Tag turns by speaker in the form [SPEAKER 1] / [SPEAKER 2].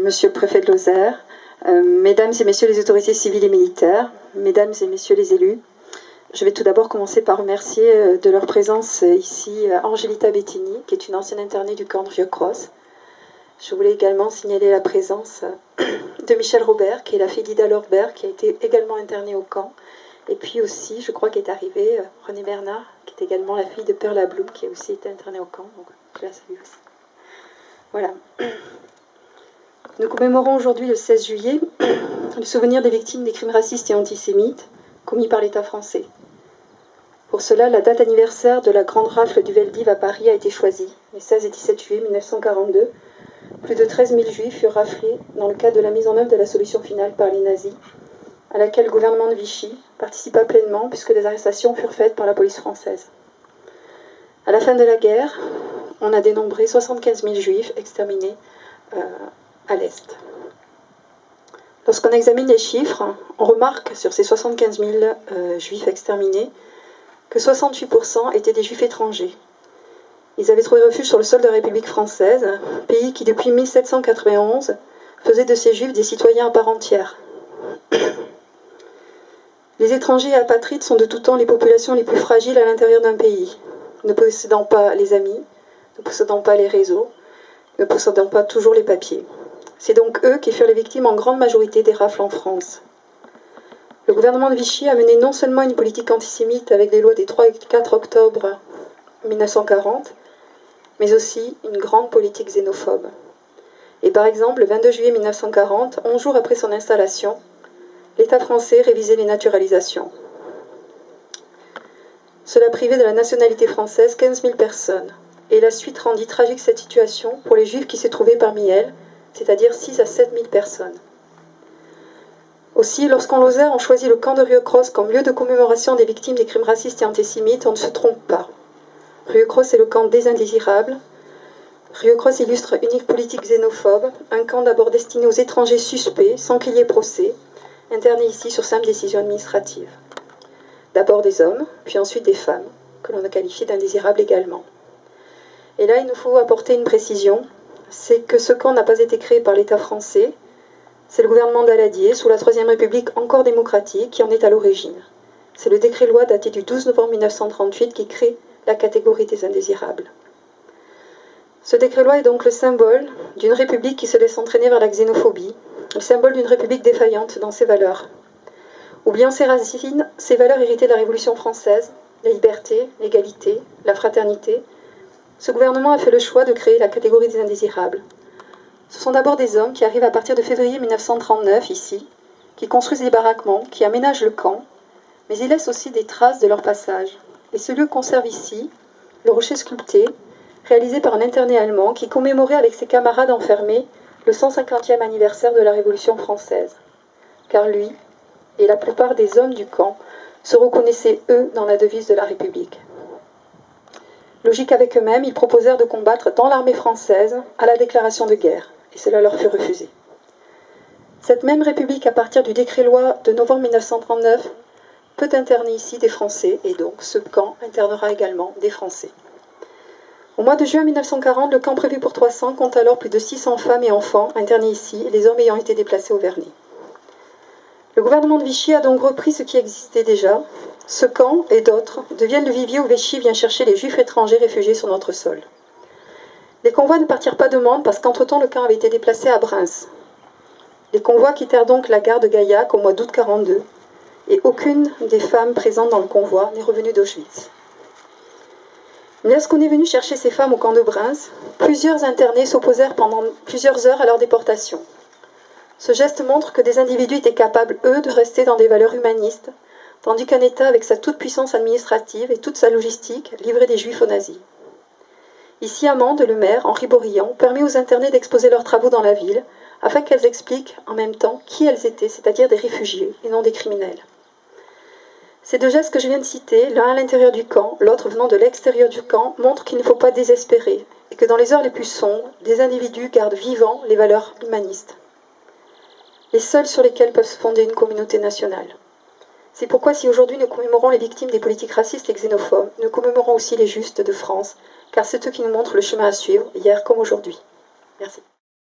[SPEAKER 1] Monsieur le préfet de Lozère, Mesdames et Messieurs les autorités civiles et militaires, Mesdames et Messieurs les élus, je vais tout d'abord commencer par remercier de leur présence ici Angelita Bettini, qui est une ancienne internée du camp de Vieux-Cross. Je voulais également signaler la présence de Michel Robert, qui est la fille d'Ida Lorbert, qui a été également internée au camp. Et puis aussi, je crois qu'est arrivée René Bernard, qui est également la fille de Perla Blum, qui a aussi été internée au camp. Donc je la salue aussi. Voilà. Nous commémorons aujourd'hui le 16 juillet le souvenir des victimes des crimes racistes et antisémites commis par l'État français. Pour cela, la date anniversaire de la grande rafle du Veldiv à Paris a été choisie, les 16 et 17 juillet 1942. Plus de 13 000 juifs furent raflés dans le cadre de la mise en œuvre de la solution finale par les nazis, à laquelle le gouvernement de Vichy participa pleinement puisque des arrestations furent faites par la police française. À la fin de la guerre, on a dénombré 75 000 juifs exterminés à l'Est. Lorsqu'on examine les chiffres, on remarque sur ces 75 000 juifs exterminés que 68% étaient des juifs étrangers. Ils avaient trouvé refuge sur le sol de la République française, pays qui depuis 1791 faisait de ces juifs des citoyens à part entière. Les étrangers et apatrides sont de tout temps les populations les plus fragiles à l'intérieur d'un pays, ne possédant pas les amis, ne possédant pas les réseaux, ne possédant pas toujours les papiers. C'est donc eux qui furent les victimes en grande majorité des rafles en France. Le gouvernement de Vichy a mené non seulement une politique antisémite avec les lois des 3 et 4 octobre 1940, mais aussi une grande politique xénophobe. Et par exemple, le 22 juillet 1940, 11 jours après son installation, l'État français révisait les naturalisations. Cela privait de la nationalité française 15 000 personnes, et la suite rendit tragique cette situation pour les Juifs qui se trouvaient parmi elles, c'est-à-dire 6 à 7 000 personnes. Aussi, lorsqu'en Lozère on choisit le camp de Vieux-Cross comme lieu de commémoration des victimes des crimes racistes et antisémites, on ne se trompe pas. Vieux-Cross est le camp des indésirables. Vieux-Cross illustre une politique xénophobe, un camp d'abord destiné aux étrangers suspects, sans qu'il y ait procès, internés ici sur simple décision administrative. D'abord des hommes, puis ensuite des femmes, que l'on a qualifiées d'indésirables également. Et là, il nous faut apporter une précision, c'est que ce camp n'a pas été créé par l'État français, c'est le gouvernement Daladier, sous la Troisième République encore démocratique, qui en est à l'origine. C'est le décret-loi daté du 12 novembre 1938 qui crée la catégorie des indésirables. Ce décret-loi est donc le symbole d'une république qui se laisse entraîner vers la xénophobie, le symbole d'une république défaillante dans ses valeurs. Oubliant ses racines, ses valeurs héritées de la Révolution française, la liberté, l'égalité, la fraternité, ce gouvernement a fait le choix de créer la catégorie des indésirables. Ce sont d'abord des hommes qui arrivent à partir de février 1939 ici, qui construisent des baraquements, qui aménagent le camp, mais ils laissent aussi des traces de leur passage. Et ce lieu conserve ici le rocher sculpté, réalisé par un interné allemand qui commémorait avec ses camarades enfermés le 150e anniversaire de la Révolution française. Car lui, et la plupart des hommes du camp, se reconnaissaient eux dans la devise de la République. Logique avec eux-mêmes, ils proposèrent de combattre dans l'armée française à la déclaration de guerre, et cela leur fut refusé. Cette même République, à partir du décret-loi de novembre 1939, peut interner ici des Français, et donc ce camp internera également des Français. Au mois de juin 1940, le camp prévu pour 300 compte alors plus de 600 femmes et enfants internés ici, les hommes ayant été déplacés au Vernet. Le gouvernement de Vichy a donc repris ce qui existait déjà. Ce camp et d'autres deviennent le vivier où Vichy vient chercher les juifs étrangers réfugiés sur notre sol. Les convois ne partirent pas de Mende parce qu'entre-temps le camp avait été déplacé à Reims. Les convois quittèrent donc la gare de Gaillac au mois d'août 1942 et aucune des femmes présentes dans le convoi n'est revenue d'Auschwitz. Mais lorsqu'on est venu chercher ces femmes au camp de Reims, plusieurs internés s'opposèrent pendant plusieurs heures à leur déportation. Ce geste montre que des individus étaient capables, eux, de rester dans des valeurs humanistes, tandis qu'un État, avec sa toute-puissance administrative et toute sa logistique, livrait des Juifs aux nazis. Ici, à Mende, le maire, Henri Bourillon, permet aux internés d'exposer leurs travaux dans la ville, afin qu'elles expliquent en même temps qui elles étaient, c'est-à-dire des réfugiés et non des criminels. Ces deux gestes que je viens de citer, l'un à l'intérieur du camp, l'autre venant de l'extérieur du camp, montrent qu'il ne faut pas désespérer, et que dans les heures les plus sombres, des individus gardent vivant les valeurs humanistes, les seuls sur lesquels peuvent se fonder une communauté nationale. C'est pourquoi si aujourd'hui nous commémorons les victimes des politiques racistes et xénophobes, nous commémorons aussi les justes de France, car c'est eux qui nous montrent le chemin à suivre, hier comme aujourd'hui. Merci.